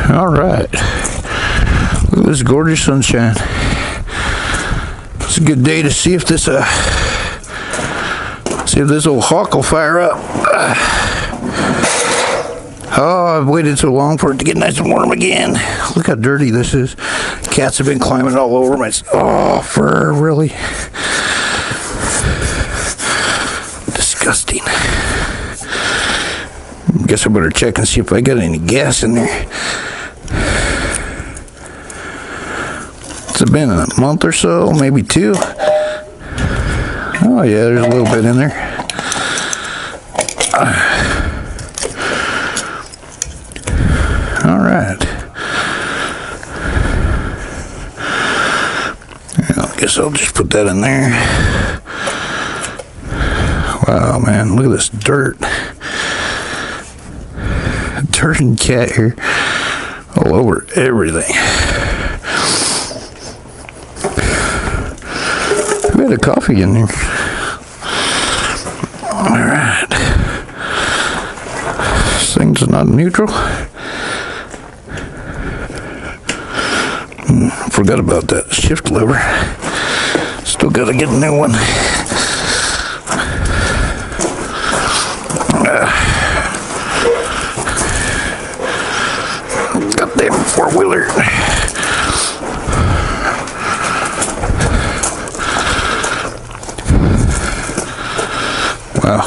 All right. Look at this gorgeous sunshine. It's a good day to see if this old Hawk will fire up. Oh, I've waited so long for it to get nice and warm again. Look how dirty this is. Cats have been climbing all over my fur, really. Disgusting. Guess I better check and see if I got any gas in there. It's been a month or so, maybe 2. Oh yeah, there's a little bit in there. All right. I guess I'll just put that in there. Wow, man, look at this dirt. Dirt and cat hair all over everything. We had a coffee in there. Alright. This thing's not neutral. Forgot about that shift lever. Still gotta get a new one. Goddamn four-wheeler. Wow.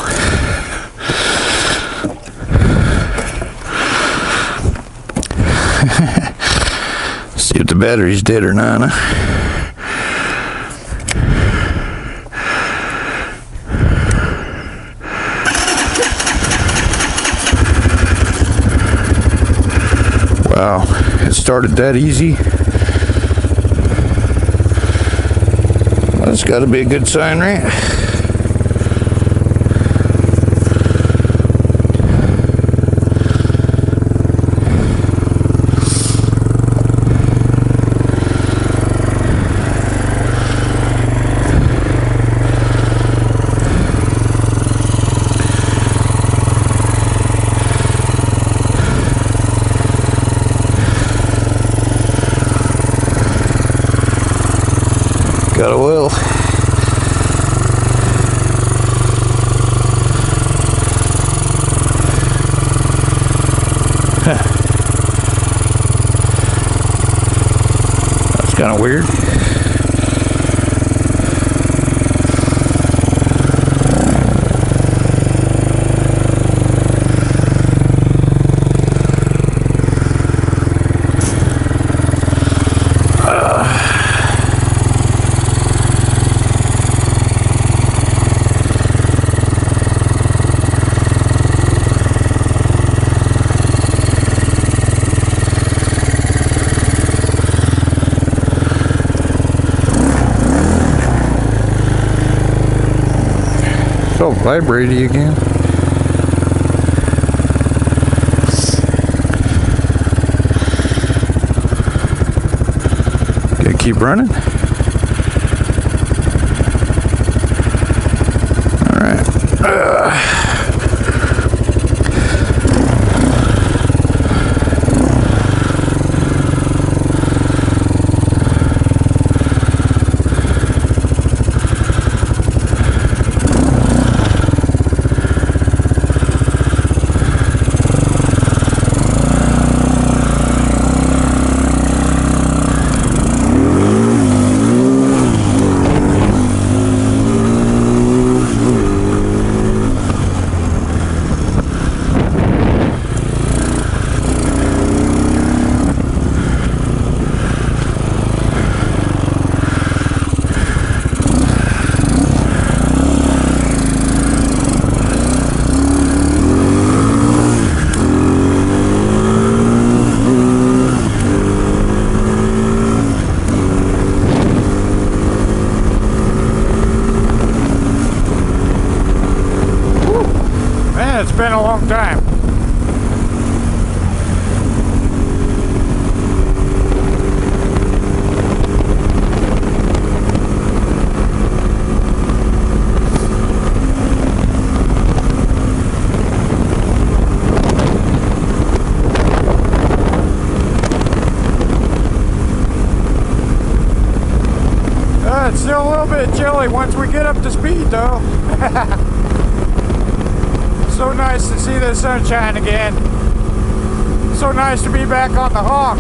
See if the battery's dead or not, huh? Wow, it started that easy. Well, that's got to be a good sign, right? Got oil. That's kind of weird. So vibraty again. Gotta keep running. All right. It's been a long time. bit chilly once we get up to speed though. So nice to see the sunshine again. So nice to be back on the Hawk.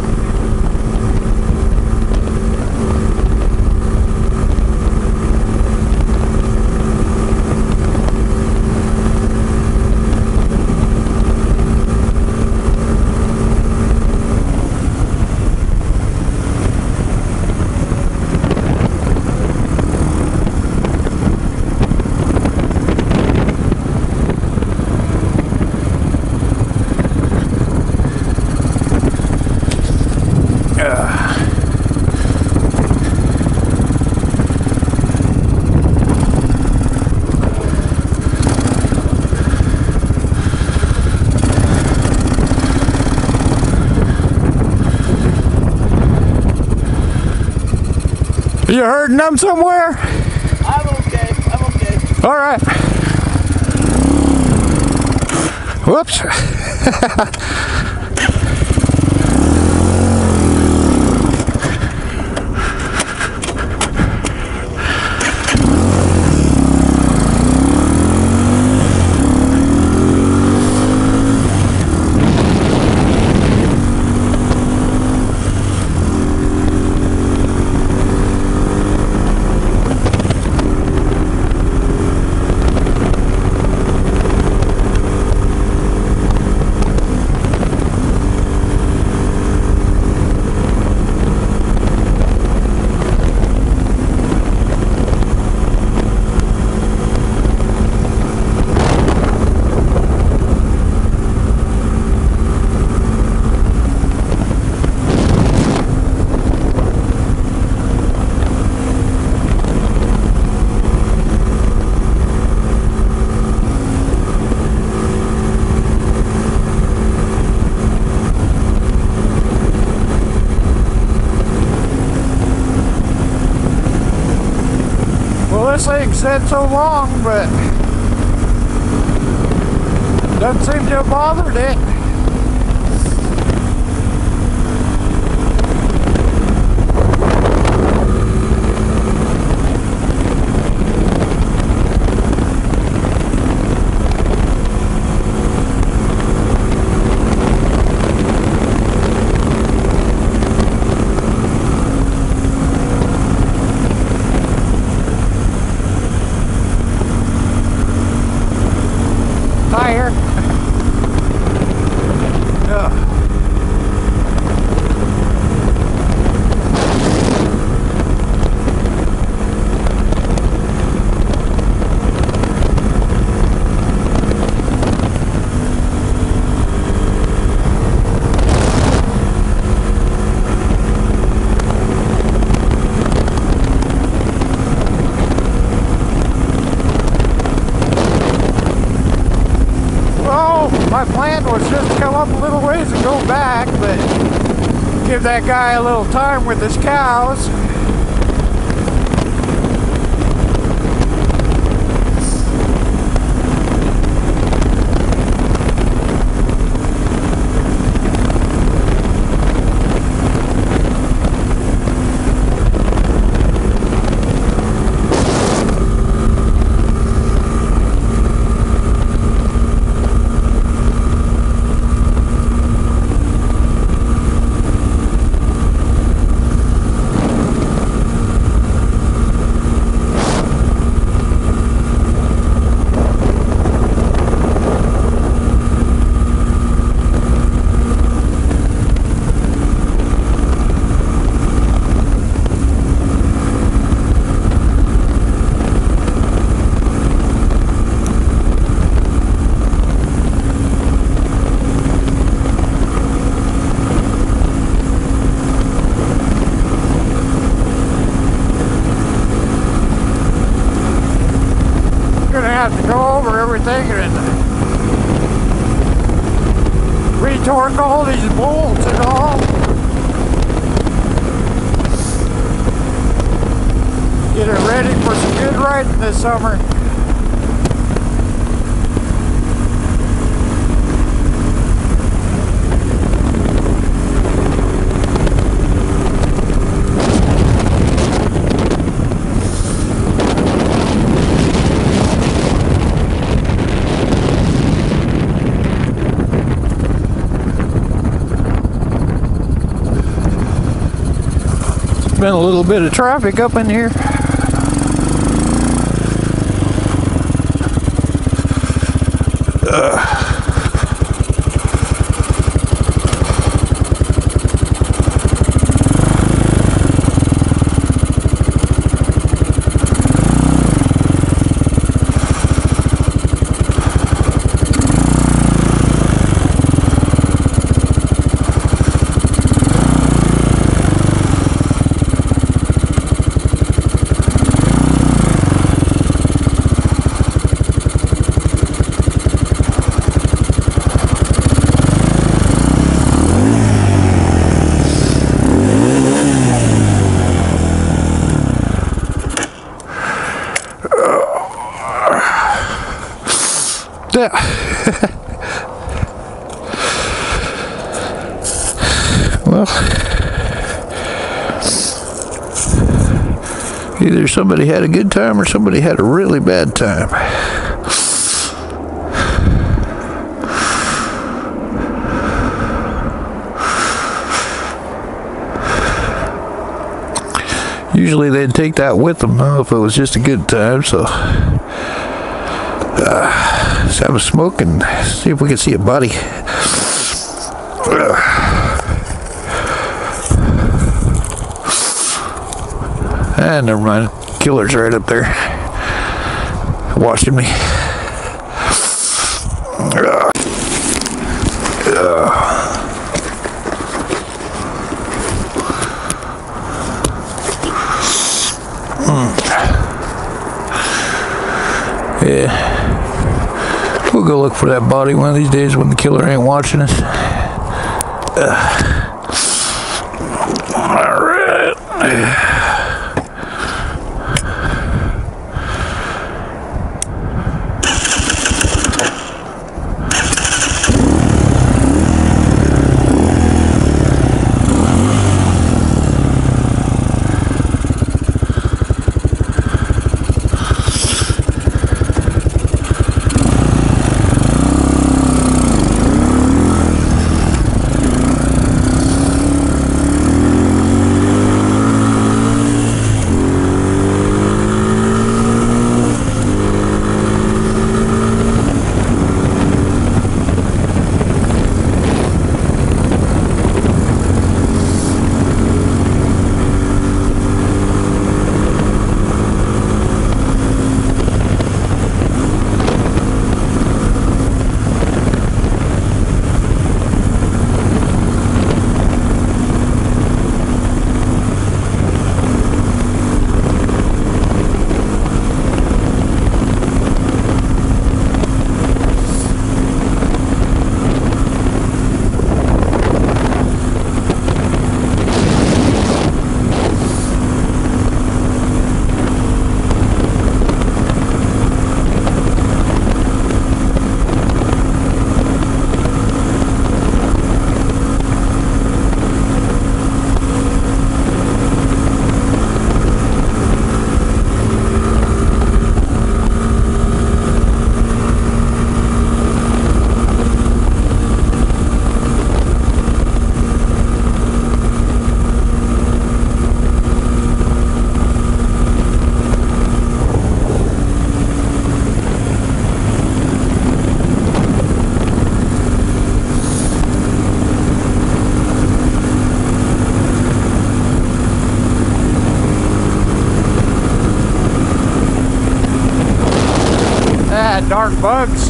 You herding them somewhere? I'm okay. I'm okay. All right. Whoops. This thing said so long, but doesn't seem to have bothered it. Tire. My plan was just to come up a little ways and go back, but give that guy a little time with his cows. Have to go over everything and retorque all these bolts and all. Get it ready for some good riding this summer. been a little bit of traffic up in here. Well, either somebody had a good time or somebody had a really bad time. Usually they'd take that with them, though, if it was just a good time, so let's have a smoke and see if we can see a body. And never mind, killer's right up there watching me. Yeah, we'll go look for that body one of these days when the killer ain't watching us. All right. Darn bugs.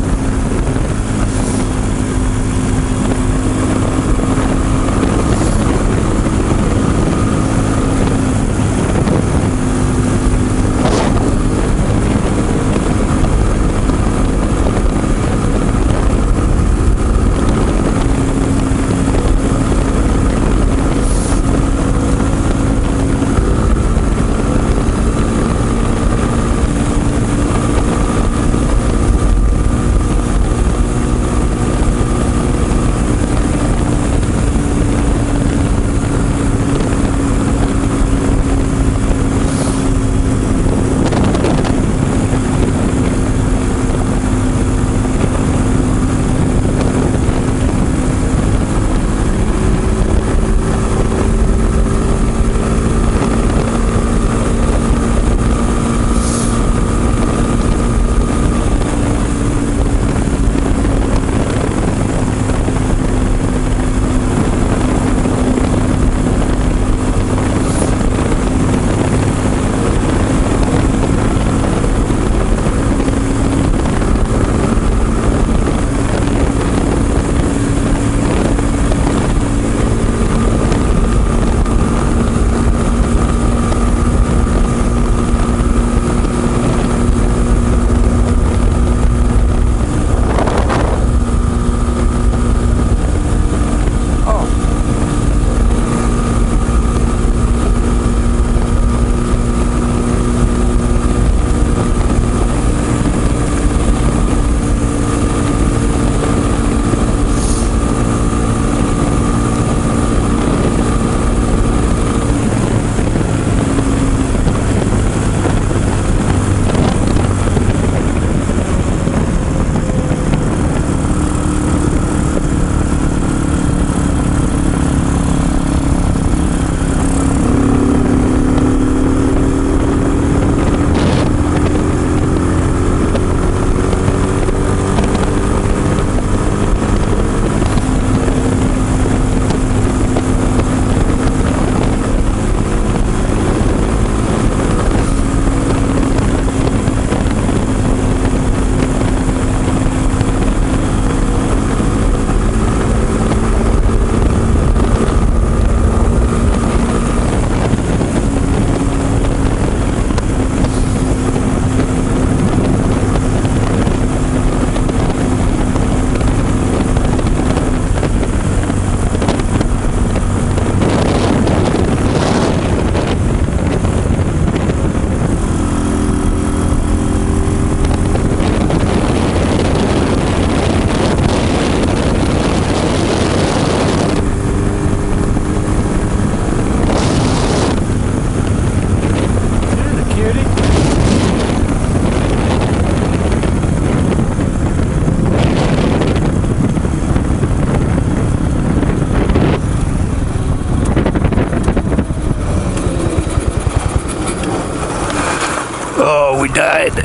died.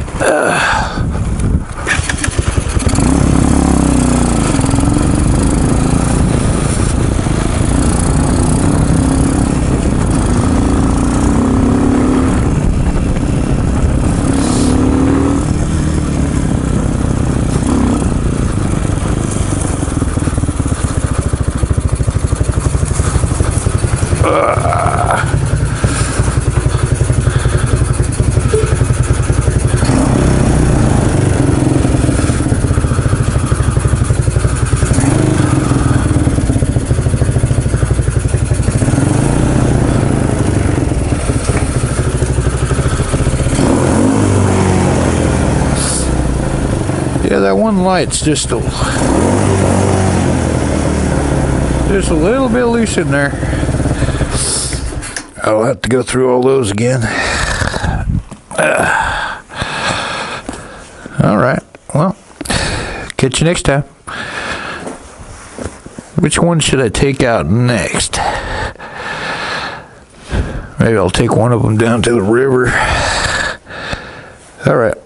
Yeah, that one light's just a little bit loose in there. I'll have to go through all those again. All right. Well, catch you next time. Which one should I take out next? Maybe I'll take one of them down to the river. All right.